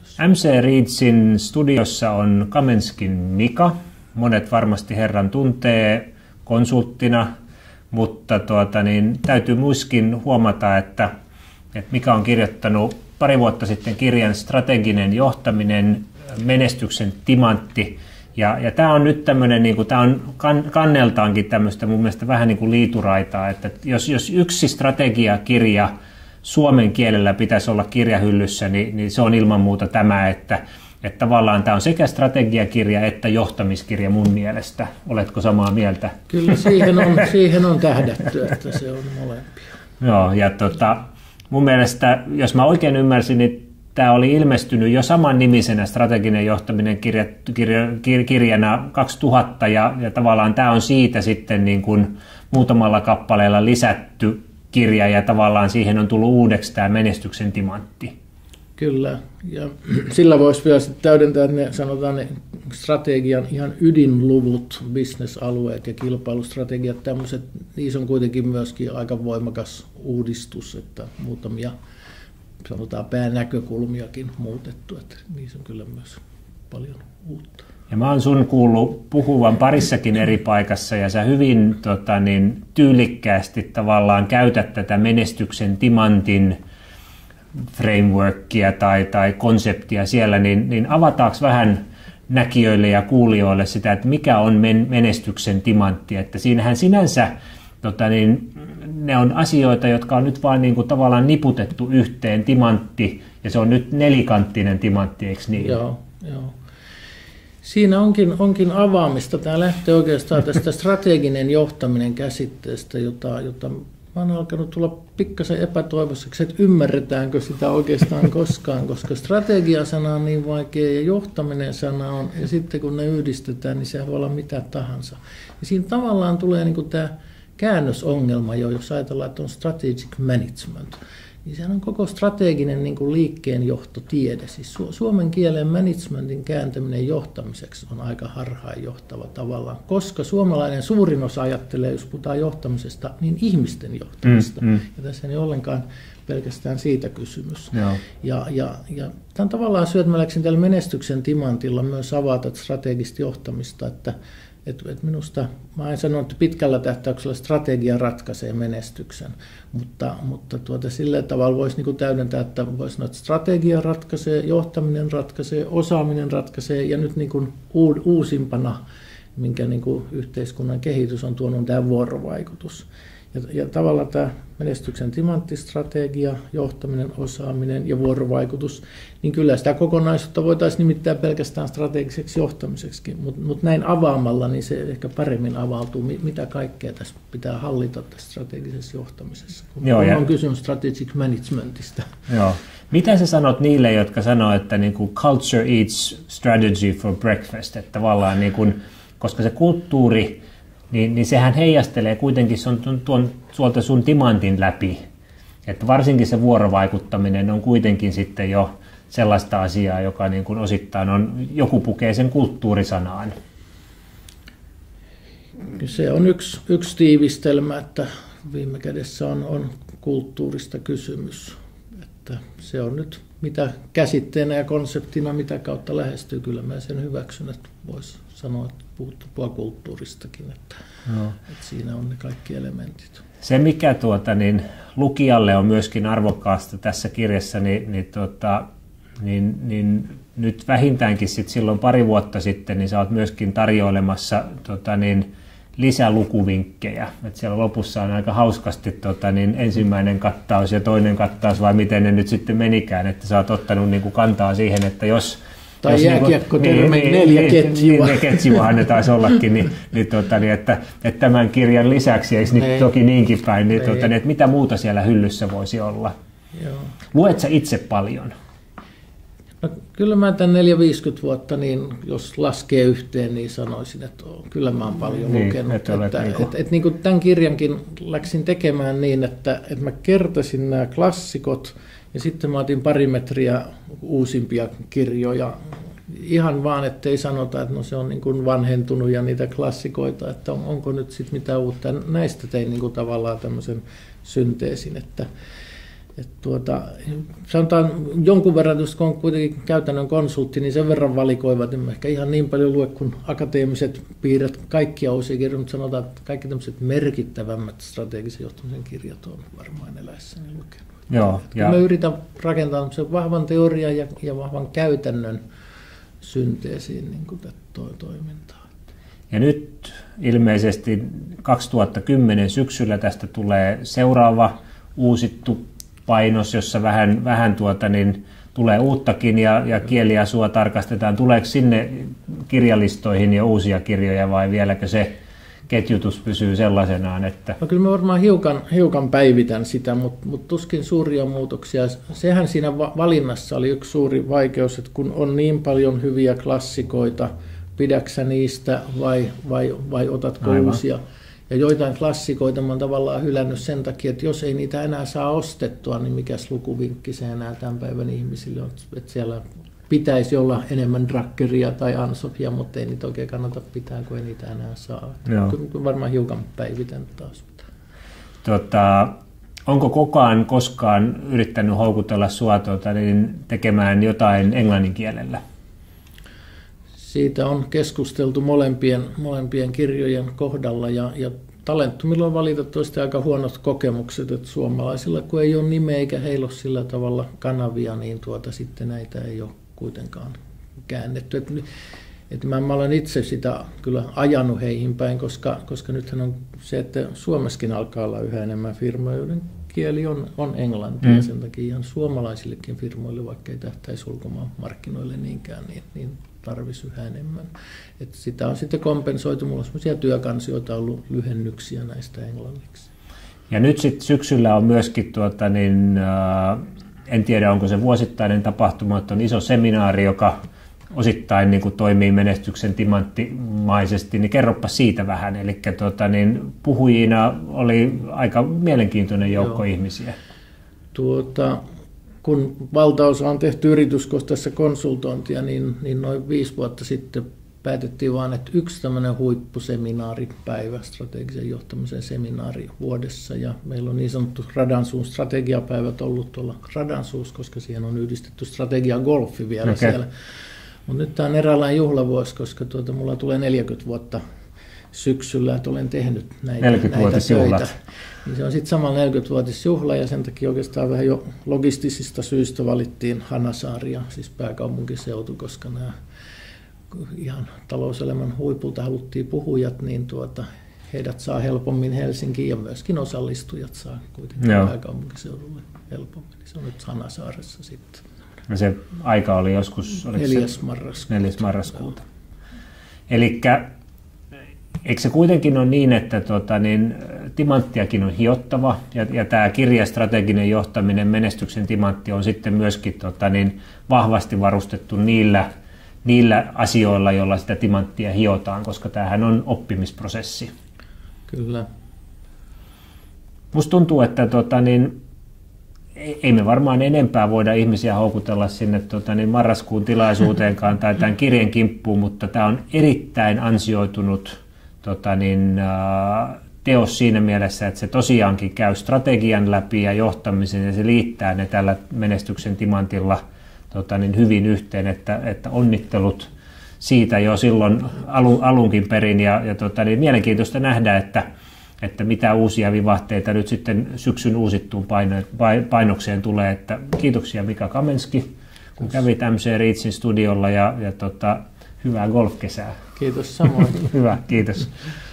MC Readsin studiossa on Kamenskin Mika. Monet varmasti herran tuntee konsulttina, mutta täytyy muiskin huomata, että Mika on kirjoittanut pari vuotta sitten kirjan Strateginen johtaminen, menestyksen timantti. Ja tämä on nyt tämmöinen, tämä on kanneltaankin tämmöistä mun mielestä vähän niin kuin liituraitaa, että jos yksi strategiakirja suomen kielellä pitäisi olla kirjahyllyssä, niin se on ilman muuta tämä, että tavallaan tämä on sekä strategiakirja että johtamiskirja mun mielestä. Oletko samaa mieltä? Kyllä siihen on tähdätty, että se on molempia. Joo, ja mun mielestä, jos mä oikein ymmärsin, niin tämä oli ilmestynyt jo saman nimisenä strateginen johtaminen kirjana 2000 ja tavallaan tämä on siitä sitten niin kuin muutamalla kappaleella lisätty kirja ja tavallaan siihen on tullut uudeksi tämä menestyksen timantti. Kyllä, ja sillä voisi vielä täydentää, että ne strategian ihan ydinluvut, bisnesalueet ja kilpailustrategiat, tämmöiset, niissä on kuitenkin myöskin aika voimakas uudistus, että muutamia sanotaan päänäkökulmiakin muutettu, että niissä on kyllä myös paljon uutta. Ja mä oon sun kuullut puhuvan parissakin eri paikassa ja sä hyvin tyylikkäästi tavallaan käytät tätä menestyksen timantin frameworkia tai konseptia siellä, niin avataanko vähän näkijöille ja kuulijoille sitä, että mikä on menestyksen timantti, että siinähän sinänsä ne on asioita, jotka on nyt vaan niin kuin tavallaan niputettu yhteen timantti, ja se on nyt nelikanttinen timantti, eikö niin? Joo. Siinä onkin avaamista. Tämä lähtee oikeastaan tästä strateginen johtaminen käsitteestä, jota mä oon alkanut tulla pikkasen epätoivoiseksi, että ymmärretäänkö sitä oikeastaan koskaan, koska strategia-sana on niin vaikea ja johtaminen-sana on, ja sitten kun ne yhdistetään, niin se voi olla mitä tahansa. Ja siinä tavallaan tulee niin kuin tämä käännösongelma jo, jos ajatellaan, että on strategic management, niin sehän on koko strateginen niin kuin liikkeenjohtotiede. Siis suomen kielen managementin kääntäminen johtamiseksi on aika harhaanjohtava tavallaan, koska suomalainen suurin osa ajattelee, jos puhutaan johtamisesta, niin ihmisten johtamista. Ja tässä ei ollenkaan pelkästään siitä kysymys. Ja tämän tavallaan mä läksin tällä menestyksen timantilla myös avata strategista johtamista, että minusta, mä en sano, että pitkällä tähtäyksellä strategia ratkaisee menestyksen, mutta sillä tavalla voisi niin täydentää, että voisi sanoa, että strategia ratkaisee, johtaminen ratkaisee, osaaminen ratkaisee, ja nyt niin kuin uusimpana, minkä niin kuin yhteiskunnan kehitys on tuonut, tämä vuorovaikutus. Ja tavallaan tämä menestyksen timanttistrategia, johtaminen, osaaminen ja vuorovaikutus, niin kyllä sitä kokonaisuutta voitaisiin nimittää pelkästään strategiseksi johtamiseksi, mutta näin avaamalla niin se ehkä paremmin avautuu, mitä kaikkea tässä pitää hallita tässä strategisessa johtamisessa, kun on kysymys strategic managementista. Joo. Mitä sä sanot niille, jotka sanoo, että niin kuin culture eats strategy for breakfast, että tavallaan niin kuin, koska se kulttuuri, niin sehän heijastelee kuitenkin tuolta sun timantin läpi. Että varsinkin se vuorovaikuttaminen on kuitenkin sitten jo sellaista asiaa, joka niin kuin osittain joku pukee sen kulttuurisanaan. Se on yksi tiivistelmä, että viime kädessä on kulttuurista kysymys. Että se on nyt mitä käsitteenä ja konseptina, mitä kautta lähestyy. Kyllä mä sen hyväksyn, että voisi sanoa, että puhua kulttuuristakin, että siinä on ne kaikki elementit. Se, mikä lukijalle on myöskin arvokkaasta tässä kirjassa, niin nyt vähintäänkin silloin pari vuotta sitten, niin sä oot myöskin tarjoilemassa lisälukuvinkkejä. Että siellä lopussa on aika hauskasti ensimmäinen kattaus ja toinen kattaus, vai miten ne nyt sitten menikään, että sä oot ottanut niin kuin kantaa siihen, että jos tai jääkiekkotermi 4 ketjua. Niin, ketjuahan ne taisi ollakin, että tämän kirjan lisäksi, eikö nyt toki niinkin päin, että mitä muuta siellä hyllyssä voisi olla? Joo. Luet sä itse paljon? No, kyllä mä tämän 4-50 vuotta, niin jos laskee yhteen, niin sanoisin, että kyllä mä oon paljon lukenut. Niin kuin tämän kirjankin läksin tekemään niin, että mä kertasin nämä klassikot, ja sitten mä otin pari metriä uusimpia kirjoja, ihan vaan, ettei sanota, että no se on niin kuin vanhentunut ja niitä klassikoita, että onko nyt sitten mitään uutta. Näistä tein niin kuin tavallaan tämmöisen synteesin, että Sanotaan jonkun verran, kun on kuitenkin käytännön konsultti, niin sen verran valikoivat, en ehkä ihan niin paljon lue kuin akateemiset piirret kaikkia uusia kirjoja, mutta sanotaan, että kaikki tämmöiset merkittävämmät strategisen johtamisen kirjat on varmaan eläessäni lukenut. Joo, ja mä yritän rakentaa sen vahvan teorian ja vahvan käytännön synteesiin niin toimintaa. Ja nyt ilmeisesti 2010 syksyllä tästä tulee seuraava uusittu painos, jossa vähän tulee uuttakin ja kieliasua tarkastetaan. Tuleeko sinne kirjalistoihin jo uusia kirjoja vai vieläkö se ketjutus pysyy sellaisenaan? Että... No kyllä mä varmaan hiukan päivitän sitä, mutta tuskin suuria muutoksia. Sehän siinä valinnassa oli yksi suuri vaikeus, että kun on niin paljon hyviä klassikoita, pidäksä niistä vai otatko uusia? Ja joitain klassikoita mä oon tavallaan hylännyt sen takia, että jos ei niitä enää saa ostettua, niin mikäs lukuvinkki se enää tämän päivän ihmisille on. Että siellä pitäisi olla enemmän Drackeria tai Ansofia, mutta ei niitä oikein kannata pitää, kun ei niitä enää saa. Kyllä varmaan hiukan päivitän taas. Onko koskaan yrittänyt houkutella sua tekemään jotain englannin kielellä? Siitä on keskusteltu molempien kirjojen kohdalla ja Talentumilla on valitettavasti aika huonot kokemukset, että suomalaisilla kun ei ole nimeä eikä heillä ole sillä tavalla kanavia, niin sitten näitä ei ole kuitenkaan käännetty. Mä olen itse sitä kyllä ajanut heihin päin, koska nythän on se, että Suomessakin alkaa olla yhä enemmän firmoja, joiden kieli on englanti ja sen takia ihan suomalaisillekin firmoille, vaikka ei tähtäisi ulkomaan markkinoille niinkään, niin tarvisi yhä enemmän. Että sitä on sitten kompensoitu. Mulla on sellaisia työkansioita ollut lyhennyksiä näistä englanniksi. Ja nyt sitten syksyllä on myöskin, en tiedä onko se vuosittainen tapahtuma, että on iso seminaari, joka osittain niin kuin toimii menestyksen timanttimaisesti, niin kerropa siitä vähän. Eli puhujina oli aika mielenkiintoinen joukko ihmisiä. Kun valtaosa on tehty yrityskohtaisessa konsultointia, niin noin 5 vuotta sitten päätettiin vain, että yksi tämmöinen huippuseminaaripäivä, strategisen johtamisen seminaari vuodessa. Ja meillä on niin sanottu Radansuun strategiapäivät ollut tuolla Radansuussa, koska siihen on yhdistetty strategiagolfi vielä siellä. Mutta nyt tämä on eräänlainen juhlavuosi, koska mulla tulee 40 vuotta syksyllä, että olen tehnyt näitä töitä. Niin se on sitten samalla 40-vuotisjuhla ja sen takia oikeastaan vähän jo logistisista syistä valittiin Hanasaari, siis pääkaupunkiseutu, koska nämä ihan talouselämän huipulta haluttiin puhujat, niin heidät saa helpommin Helsinkiin ja myöskin osallistujat saa kuitenkin pääkaupunkiseudulle helpommin. Se on nyt Hanasaaressa sitten. Ja se aika oli joskus 4. marraskuuta. Elikkä eikö se kuitenkin ole niin, että timanttiakin on hiottava ja tämä kirja Strateginen johtaminen, menestyksen timantti on sitten myöskin vahvasti varustettu niillä asioilla, joilla sitä timanttia hiotaan, koska tämähän on oppimisprosessi. Kyllä. Musta tuntuu, että ei me varmaan enempää voida ihmisiä houkutella sinne marraskuun tilaisuuteenkaan tai tämän kirjan kimppuun, mutta tämä on erittäin ansioitunut teos siinä mielessä, että se tosiaankin käy strategian läpi ja johtamisen ja se liittää ne tällä menestyksen timantilla hyvin yhteen, että onnittelut siitä jo silloin alunkin perin ja mielenkiintoista nähdä, että mitä uusia vivahteita nyt sitten syksyn uusittuun painokseen tulee. Että kiitoksia Mika Kamenski, kun kävit MC Reachin studiolla ja hyvää golfkesää. Kiitos samoin. Hyvä, kiitos.